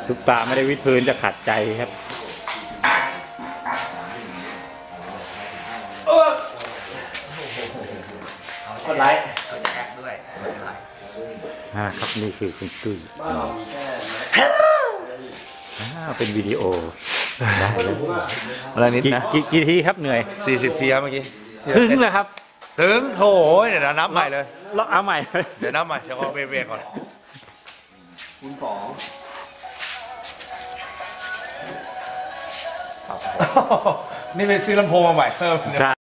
ทุกตาไม่ได้วิดพื้นจะขัดใจครับคนไลฟ์เขาจะแอคด้วยครับนี่คือคุณตุ้ยเป็นวิดีโอได้แล้วอะไรนิดนะกี่ทีครับเหนื่อย 40 ทีครับเมื่อกี้ถึงเลยครับถึงโถเดี๋ยวนับใหม่เลยเราเอาใหม่เดี๋ยวนับใหม่เดี๋ยวเอาเบรกก่อนคุณป๋องนี่ไปซื้อลำโพงมาใหม่เพิ่ม